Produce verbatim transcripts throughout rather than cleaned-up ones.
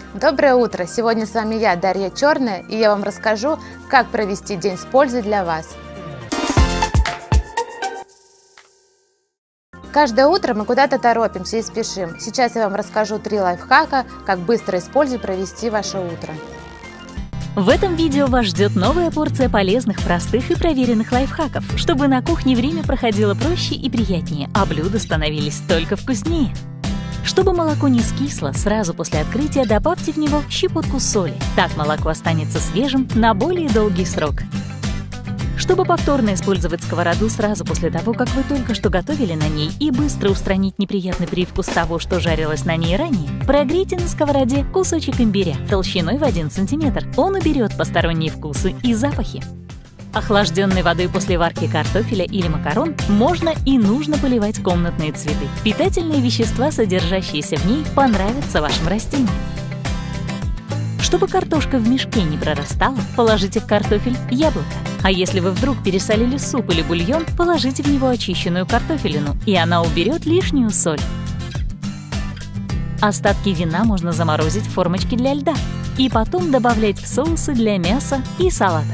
Доброе утро! Сегодня с вами я, Дарья Черная, и я вам расскажу, как провести день с пользой для вас. Каждое утро мы куда-то торопимся и спешим. Сейчас я вам расскажу три лайфхака, как быстро и с пользой провести ваше утро. В этом видео вас ждет новая порция полезных, простых и проверенных лайфхаков, чтобы на кухне время проходило проще и приятнее, а блюда становились только вкуснее. Чтобы молоко не скисло, сразу после открытия добавьте в него щепотку соли. Так молоко останется свежим на более долгий срок. Чтобы повторно использовать сковороду сразу после того, как вы только что готовили на ней, и быстро устранить неприятный привкус того, что жарилось на ней ранее, прогрейте на сковороде кусочек имбиря толщиной в один сантиметр. Он уберет посторонние вкусы и запахи. Охлажденной водой после варки картофеля или макарон можно и нужно поливать комнатные цветы. Питательные вещества, содержащиеся в ней, понравятся вашим растениям. Чтобы картошка в мешке не прорастала, положите в картофель яблоко. А если вы вдруг пересолили суп или бульон, положите в него очищенную картофелину, и она уберет лишнюю соль. Остатки вина можно заморозить в формочке для льда и потом добавлять в соусы для мяса и салатов.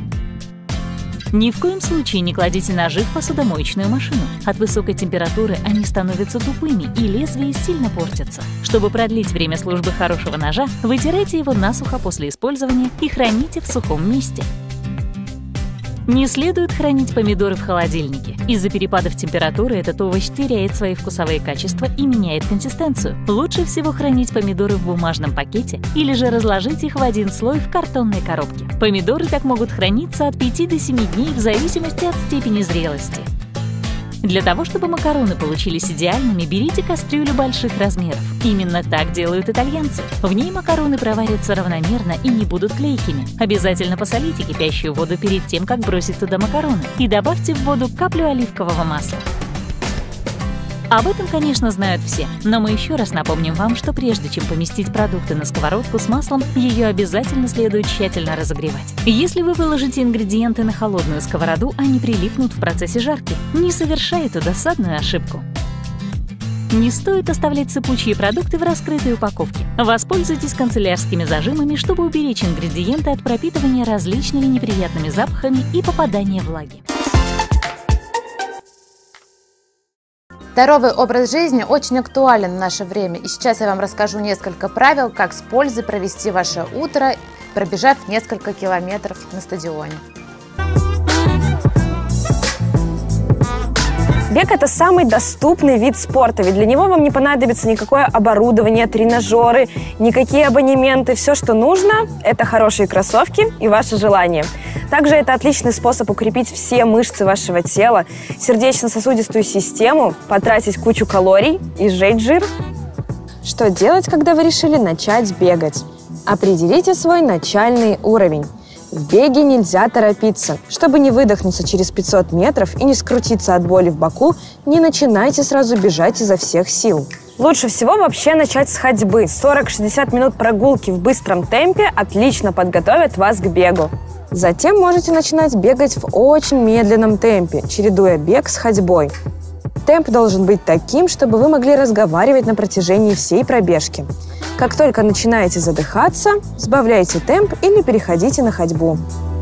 Ни в коем случае не кладите ножи в посудомоечную машину. От высокой температуры они становятся тупыми, и лезвия сильно портятся. Чтобы продлить время службы хорошего ножа, вытирайте его насухо после использования и храните в сухом месте. Не следует хранить помидоры в холодильнике. Из-за перепадов температуры этот овощ теряет свои вкусовые качества и меняет консистенцию. Лучше всего хранить помидоры в бумажном пакете или же разложить их в один слой в картонной коробке. Помидоры так могут храниться от пяти до семи дней в зависимости от степени зрелости. Для того, чтобы макароны получились идеальными, берите кастрюлю больших размеров. Именно так делают итальянцы. В ней макароны проварятся равномерно и не будут клейкими. Обязательно посолите кипящую воду перед тем, как бросить туда макароны, и добавьте в воду каплю оливкового масла. Об этом, конечно, знают все, но мы еще раз напомним вам, что прежде чем поместить продукты на сковородку с маслом, ее обязательно следует тщательно разогревать. Если вы выложите ингредиенты на холодную сковороду, они прилипнут в процессе жарки. Не совершай эту досадную ошибку. Не стоит оставлять сыпучие продукты в раскрытой упаковке. Воспользуйтесь канцелярскими зажимами, чтобы уберечь ингредиенты от пропитывания различными неприятными запахами и попадания влаги. Здоровый образ жизни очень актуален в наше время, и сейчас я вам расскажу несколько правил, как с пользой провести ваше утро, пробежав несколько километров на стадионе. Бег – это самый доступный вид спорта, ведь для него вам не понадобится никакое оборудование, тренажеры, никакие абонементы. Все, что нужно – это хорошие кроссовки и ваше желание. Также это отличный способ укрепить все мышцы вашего тела, сердечно-сосудистую систему, потратить кучу калорий и сжечь жир. Что делать, когда вы решили начать бегать? Определите свой начальный уровень. В беге нельзя торопиться. Чтобы не выдохнуться через пятьсот метров и не скрутиться от боли в боку, не начинайте сразу бежать изо всех сил. Лучше всего вообще начать с ходьбы. сорок-шестьдесят минут прогулки в быстром темпе отлично подготовят вас к бегу. Затем можете начинать бегать в очень медленном темпе, чередуя бег с ходьбой. Темп должен быть таким, чтобы вы могли разговаривать на протяжении всей пробежки. Как только начинаете задыхаться, сбавляйте темп или переходите на ходьбу.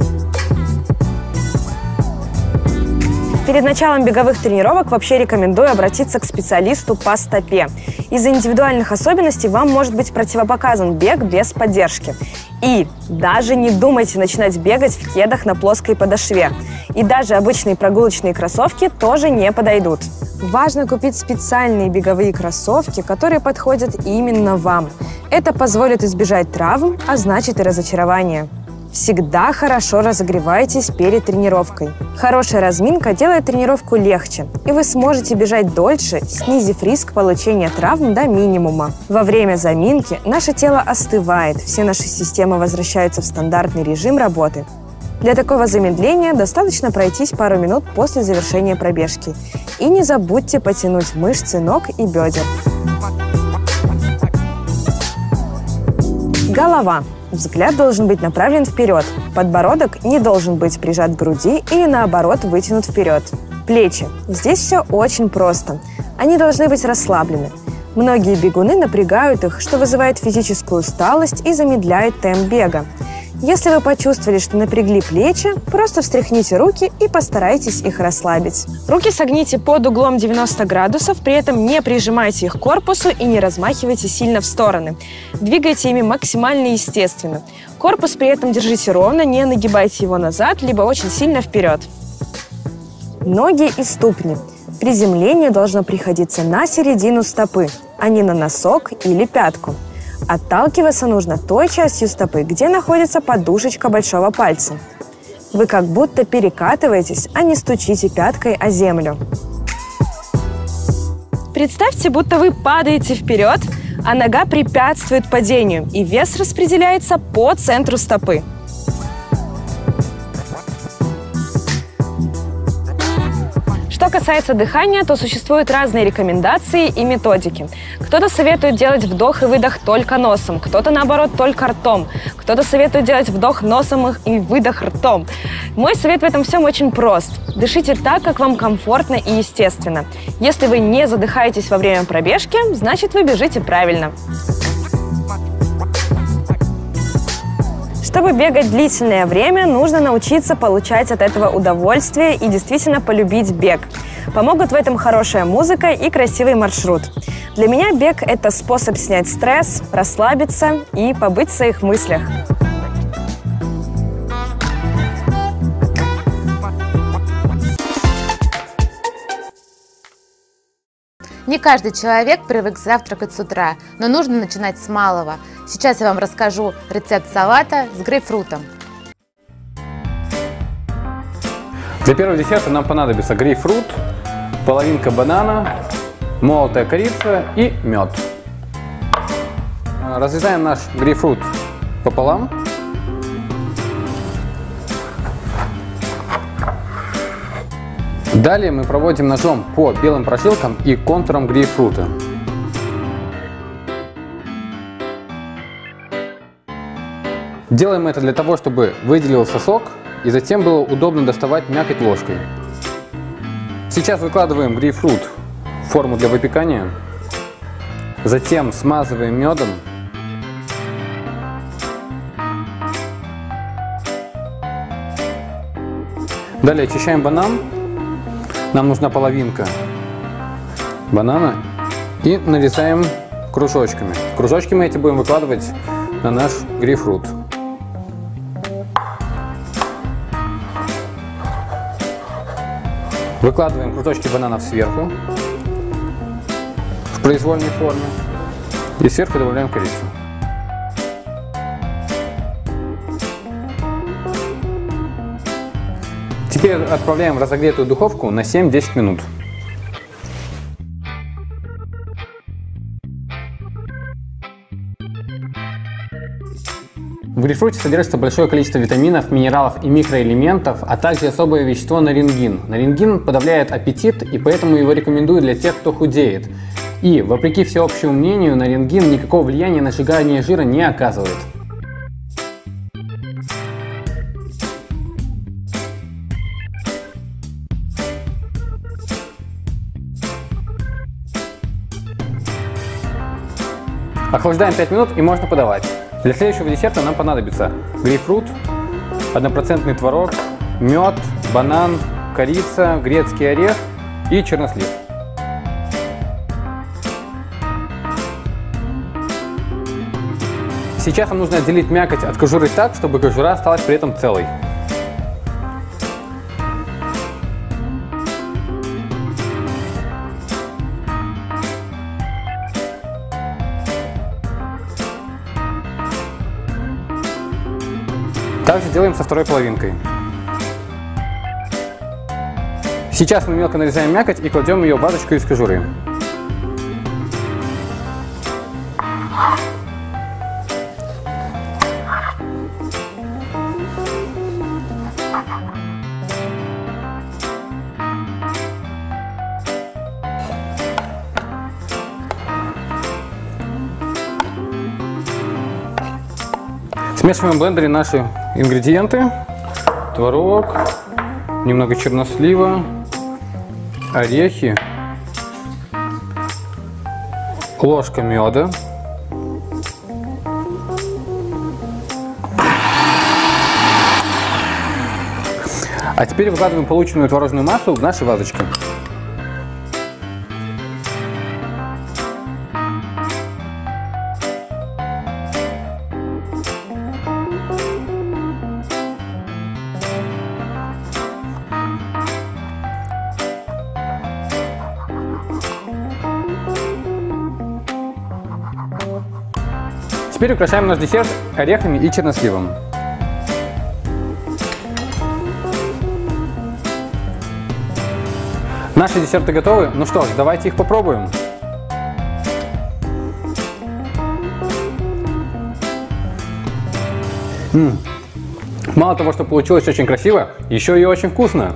Перед началом беговых тренировок вообще рекомендую обратиться к специалисту по стопе. Из-за индивидуальных особенностей вам может быть противопоказан бег без поддержки. И даже не думайте начинать бегать в кедах на плоской подошве. И даже обычные прогулочные кроссовки тоже не подойдут. Важно купить специальные беговые кроссовки, которые подходят именно вам. Это позволит избежать травм, а значит и разочарования. Всегда хорошо разогревайтесь перед тренировкой. Хорошая разминка делает тренировку легче, и вы сможете бежать дольше, снизив риск получения травм до минимума. Во время заминки наше тело остывает, все наши системы возвращаются в стандартный режим работы. Для такого замедления достаточно пройтись пару минут после завершения пробежки. И не забудьте потянуть мышцы ног и бедер. Голова. Взгляд должен быть направлен вперед. Подбородок не должен быть прижат к груди или, наоборот, вытянут вперед. Плечи. Здесь все очень просто. Они должны быть расслаблены. Многие бегуны напрягают их, что вызывает физическую усталость и замедляет темп бега. Если вы почувствовали, что напрягли плечи, просто встряхните руки и постарайтесь их расслабить. Руки согните под углом девяносто градусов, при этом не прижимайте их к корпусу и не размахивайте сильно в стороны. Двигайте ими максимально естественно. Корпус при этом держите ровно, не нагибайте его назад, либо очень сильно вперед. Ноги и ступни. Приземление должно приходиться на середину стопы, а не на носок или пятку. Отталкиваться нужно той частью стопы, где находится подушечка большого пальца. Вы как будто перекатываетесь, а не стучите пяткой о землю. Представьте, будто вы падаете вперед, а нога препятствует падению, и вес распределяется по центру стопы. Что касается дыхания, то существуют разные рекомендации и методики. Кто-то советует делать вдох и выдох только носом, кто-то, наоборот, только ртом, кто-то советует делать вдох носом и выдох ртом. Мой совет в этом всем очень прост. Дышите так, как вам комфортно и естественно. Если вы не задыхаетесь во время пробежки, значит, вы бежите правильно. Чтобы бегать длительное время, нужно научиться получать от этого удовольствие и действительно полюбить бег. Помогут в этом хорошая музыка и красивый маршрут. Для меня бег – это способ снять стресс, расслабиться и побыть в своих мыслях. Не каждый человек привык завтракать с утра, но нужно начинать с малого. Сейчас я вам расскажу рецепт салата с грейпфрутом. Для первого десерта нам понадобится грейпфрут, половинка банана, молотая корица и мед. Разрезаем наш грейпфрут пополам. Далее мы проводим ножом по белым прожилкам и контурам грейпфрута. Делаем это для того, чтобы выделился сок и затем было удобно доставать мякоть ложкой. Сейчас выкладываем грейпфрут в форму для выпекания, затем смазываем медом. Далее очищаем банан. Нам нужна половинка банана и нарезаем кружочками. Кружочки мы эти будем выкладывать на наш грейпфрут. Выкладываем кружочки бананов сверху в произвольной форме и сверху добавляем корицу. Теперь отправляем в разогретую духовку на семь-десять минут. В грейпфруте содержится большое количество витаминов, минералов и микроэлементов, а также особое вещество нарингин. Нарингин подавляет аппетит, и поэтому его рекомендую для тех, кто худеет. И, вопреки всеобщему мнению, нарингин никакого влияния на сжигание жира не оказывает. Охлаждаем пять минут и можно подавать. Для следующего десерта нам понадобится грейпфрут, однопроцентный творог, мед, банан, корица, грецкий орех и чернослив. Сейчас нам нужно отделить мякоть от кожуры так, чтобы кожура осталась при этом целой. Также делаем со второй половинкой. Сейчас мы мелко нарезаем мякоть и кладем ее в вазочку из кожуры. Смешиваем в блендере наши ингредиенты: творог, немного чернослива, орехи ложка меда. А теперь выкладываем полученную творожную массу в наши вазочки. Теперь украшаем наш десерт орехами и черносливом. Наши десерты готовы. Ну что ж, давайте их попробуем. М-м. Мало того, что получилось очень красиво, еще и очень вкусно.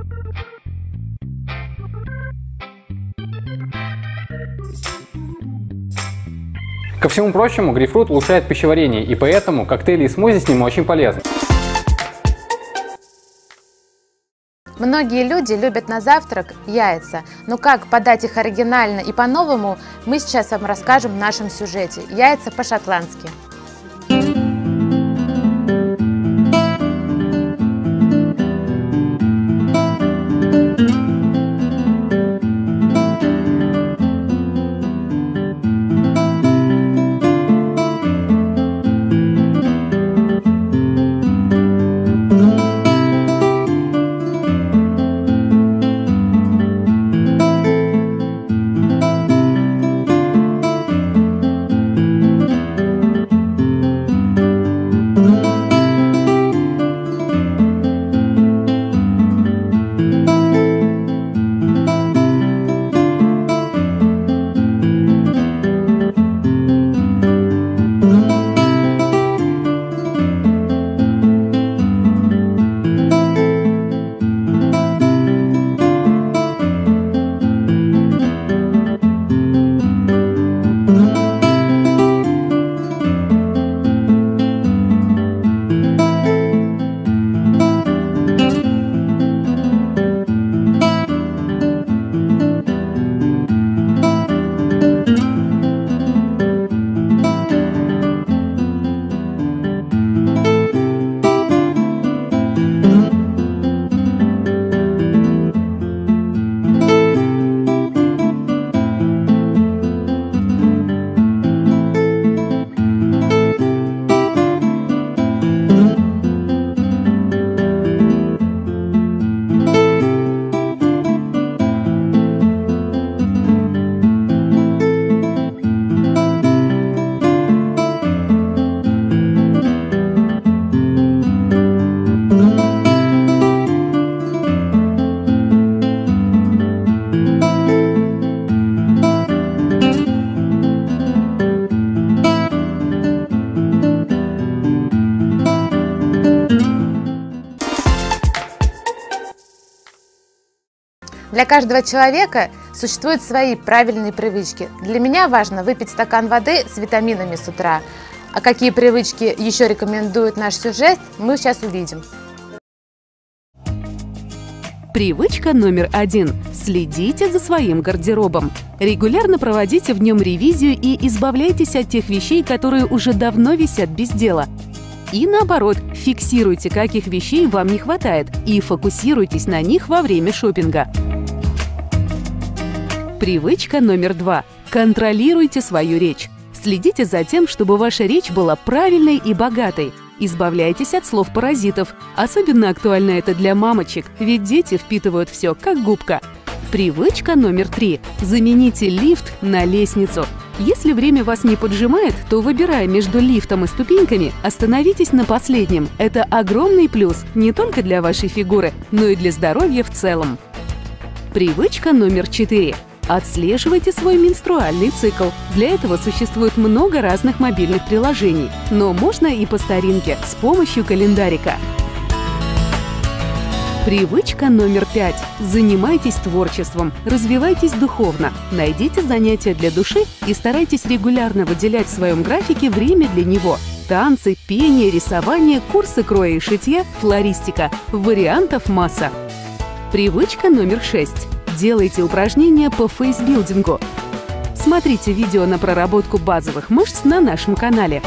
Ко всему прочему, грейпфрут улучшает пищеварение, и поэтому коктейли и смузи с ним очень полезны. Многие люди любят на завтрак яйца, но как подать их оригинально и по-новому, мы сейчас вам расскажем в нашем сюжете. Яйца по-шотландски. Для каждого человека существуют свои правильные привычки. Для меня важно выпить стакан воды с витаминами с утра. А какие привычки еще рекомендует наш сюжет, мы сейчас увидим. Привычка номер один. Следите за своим гардеробом. Регулярно проводите в нем ревизию и избавляйтесь от тех вещей, которые уже давно висят без дела. И наоборот, фиксируйте, каких вещей вам не хватает, и фокусируйтесь на них во время шопинга. Привычка номер два. Контролируйте свою речь. Следите за тем, чтобы ваша речь была правильной и богатой. Избавляйтесь от слов-паразитов. Особенно актуально это для мамочек, ведь дети впитывают все, как губка. Привычка номер три. Замените лифт на лестницу. Если время вас не поджимает, то, выбирая между лифтом и ступеньками, остановитесь на последнем. Это огромный плюс не только для вашей фигуры, но и для здоровья в целом. Привычка номер четыре. Отслеживайте свой менструальный цикл. Для этого существует много разных мобильных приложений, но можно и по старинке, с помощью календарика. Привычка номер пять. Занимайтесь творчеством, развивайтесь духовно, найдите занятия для души и старайтесь регулярно выделять в своем графике время для него. Танцы, пение, рисование, курсы кроя и шитья, флористика. Вариантов масса. Привычка номер шесть. Делайте упражнения по фейсбилдингу. Смотрите видео на проработку базовых мышц на нашем канале.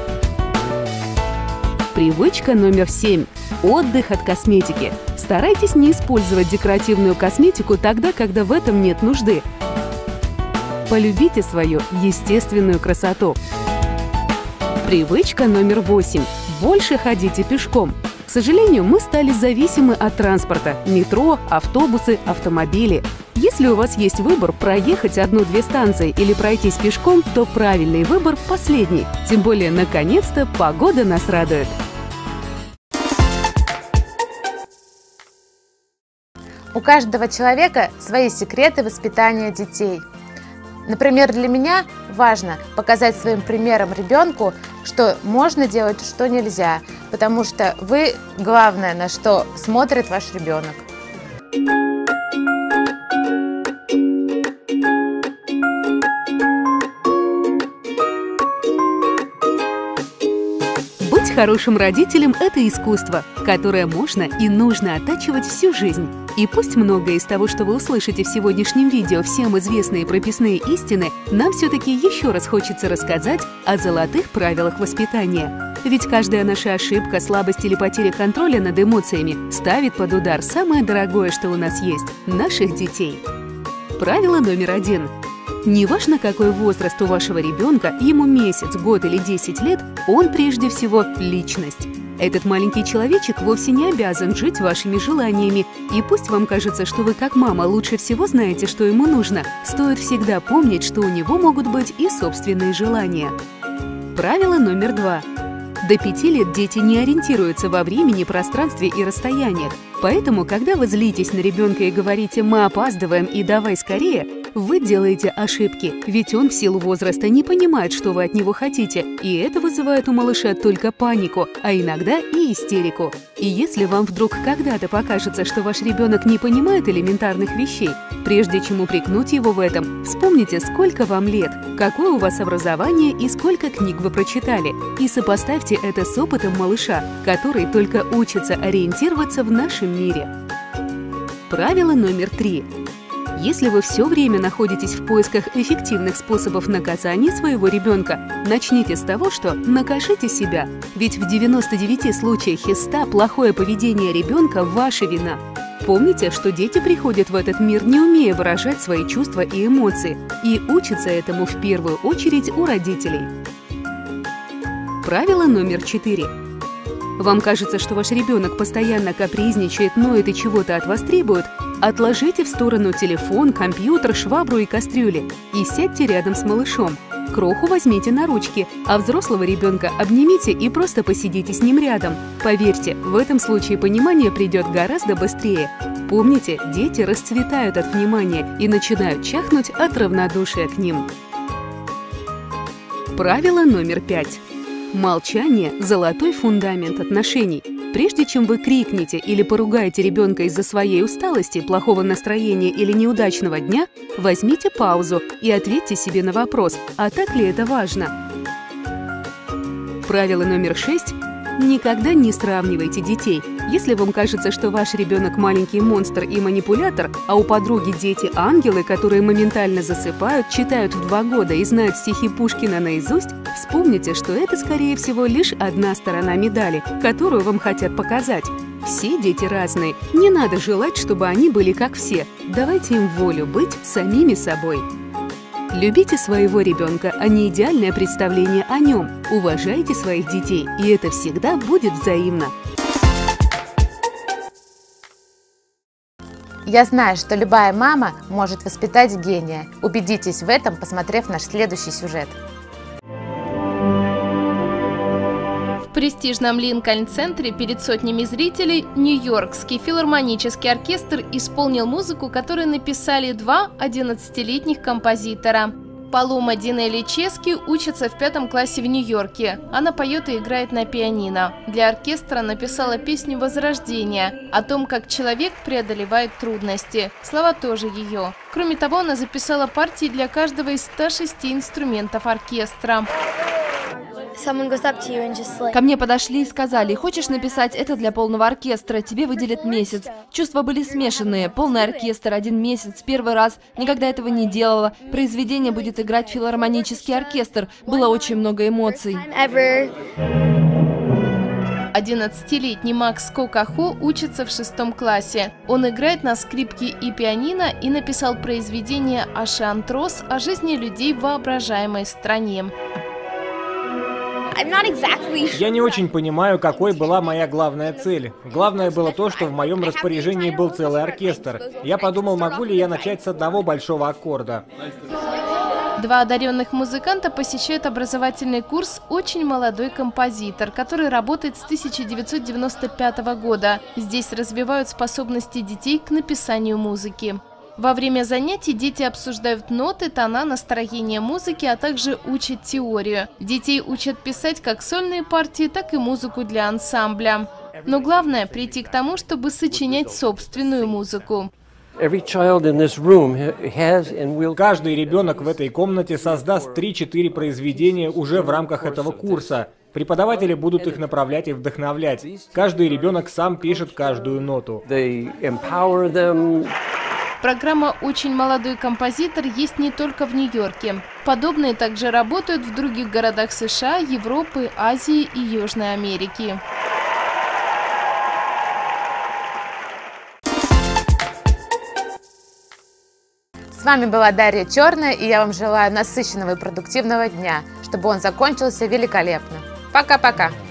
Привычка номер семь. Отдых от косметики. Старайтесь не использовать декоративную косметику тогда, когда в этом нет нужды. Полюбите свою естественную красоту. Привычка номер восемь. Больше ходите пешком. К сожалению, мы стали зависимы от транспорта – метро, автобусы, автомобили. Если у вас есть выбор проехать одну-две станции или пройтись пешком, то правильный выбор – последний. Тем более, наконец-то, погода нас радует. У каждого человека свои секреты воспитания детей. Например, для меня важно показать своим примером ребенку, что можно делать, что нельзя, потому что вы – главное, на что смотрит ваш ребенок. Быть хорошим родителем – это искусство, которое можно и нужно оттачивать всю жизнь. И пусть многое из того, что вы услышите в сегодняшнем видео, всем известные прописные истины, нам все-таки еще раз хочется рассказать о золотых правилах воспитания. Ведь каждая наша ошибка, слабость или потеря контроля над эмоциями ставит под удар самое дорогое, что у нас есть – наших детей. Правило номер один. Неважно, какой возраст у вашего ребенка, ему месяц, год или десять лет, он прежде всего личность. Этот маленький человечек вовсе не обязан жить вашими желаниями. И пусть вам кажется, что вы как мама лучше всего знаете, что ему нужно, стоит всегда помнить, что у него могут быть и собственные желания. Правило номер два. До пяти лет дети не ориентируются во времени, пространстве и расстояниях. Поэтому, когда вы злитесь на ребенка и говорите «мы опаздываем и давай скорее», вы делаете ошибки, ведь он в силу возраста не понимает, что вы от него хотите, и это вызывает у малыша только панику, а иногда и истерику. И если вам вдруг когда-то покажется, что ваш ребенок не понимает элементарных вещей, прежде чем упрекнуть его в этом, вспомните, сколько вам лет, какое у вас образование и сколько книг вы прочитали, и сопоставьте это с опытом малыша, который только учится ориентироваться в нашем мире. Правило номер три. Если вы все время находитесь в поисках эффективных способов наказания своего ребенка, начните с того, что накажите себя. Ведь в девяноста девяти случаях из ста плохое поведение ребенка – ваша вина. Помните, что дети приходят в этот мир, не умея выражать свои чувства и эмоции, и учатся этому в первую очередь у родителей. Правило номер четыре. Вам кажется, что ваш ребенок постоянно капризничает, ноет и чего-то от вас требует? Отложите в сторону телефон, компьютер, швабру и кастрюли и сядьте рядом с малышом. Кроху возьмите на ручки, а взрослого ребенка обнимите и просто посидите с ним рядом. Поверьте, в этом случае понимание придет гораздо быстрее. Помните, дети расцветают от внимания и начинают чахнуть от равнодушия к ним. Правило номер пять. Молчание – золотой фундамент отношений. Прежде чем вы крикнете или поругаете ребенка из-за своей усталости, плохого настроения или неудачного дня, возьмите паузу и ответьте себе на вопрос, а так ли это важно? Правило номер шесть. Никогда не сравнивайте детей. Если вам кажется, что ваш ребенок маленький монстр и манипулятор, а у подруги дети ангелы, которые моментально засыпают, читают в два года и знают стихи Пушкина наизусть, вспомните, что это, скорее всего, лишь одна сторона медали, которую вам хотят показать. Все дети разные. Не надо желать, чтобы они были как все. Давайте им волю быть самими собой. Любите своего ребенка, а не идеальное представление о нем. Уважайте своих детей, и это всегда будет взаимно. Я знаю, что любая мама может воспитать гения. Убедитесь в этом, посмотрев наш следующий сюжет. В престижном Линкольн-центре перед сотнями зрителей Нью-Йоркский филармонический оркестр исполнил музыку, которую написали два одиннадцатилетних композитора. Палома Динелли Чески учится в пятом классе в Нью-Йорке. Она поет и играет на пианино. Для оркестра написала песню «Возрождение» о том, как человек преодолевает трудности. Слова тоже ее. Кроме того, она записала партии для каждого из ста шести инструментов оркестра. Ко мне подошли и сказали: хочешь написать это для полного оркестра, тебе выделят месяц. Чувства были смешанные. Полный оркестр, один месяц, первый раз, никогда этого не делала. Произведение будет играть филармонический оркестр. Было очень много эмоций. одиннадцатилетний Макс Кокахо учится в шестом классе. Он играет на скрипке и пианино и написал произведение «Ашантрос» о жизни людей в воображаемой стране. Я не очень понимаю, какой была моя главная цель. Главное было то, что в моем распоряжении был целый оркестр. Я подумал, могу ли я начать с одного большого аккорда. Два одаренных музыканта посещают образовательный курс «Очень молодой композитор», который работает с тысяча девятьсот девяносто пятого года. Здесь развивают способности детей к написанию музыки. Во время занятий дети обсуждают ноты, тона, настроение музыки, а также учат теорию. Детей учат писать как сольные партии, так и музыку для ансамбля. Но главное – прийти к тому, чтобы сочинять собственную музыку. Каждый ребенок в этой комнате создаст три-четыре произведения уже в рамках этого курса. Преподаватели будут их направлять и вдохновлять. Каждый ребенок сам пишет каждую ноту. Программа «Очень молодой композитор» есть не только в Нью-Йорке. Подобные также работают в других городах США, Европы, Азии и Южной Америки. С вами была Дарья Черная, и я вам желаю насыщенного и продуктивного дня, чтобы он закончился великолепно. Пока-пока!